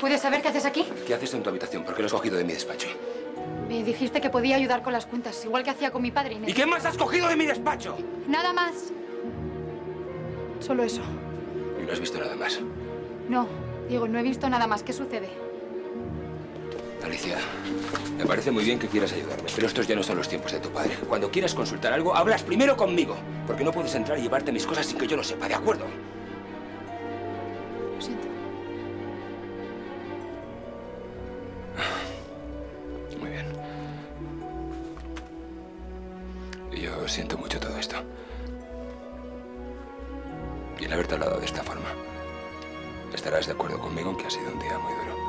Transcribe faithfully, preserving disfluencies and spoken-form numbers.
puede saber qué haces aquí? ¿Qué haces en tu habitación? ¿Por qué lo has cogido de mi despacho? Me dijiste que podía ayudar con las cuentas, igual que hacía con mi padre. ¿Y qué más has cogido de mi despacho? Nada más. Solo eso. ¿Y no has visto nada más? No, digo, no he visto nada más. ¿Qué sucede? Alicia, me parece muy bien que quieras ayudarme, pero estos ya no son los tiempos de tu padre. Cuando quieras consultar algo, hablas primero conmigo, porque no puedes entrar y llevarte mis cosas sin que yo lo sepa, ¿de acuerdo? Lo siento. Muy bien. Yo siento mucho todo esto. Y el haberte hablado de esta forma. Estarás de acuerdo conmigo en que ha sido un día muy duro.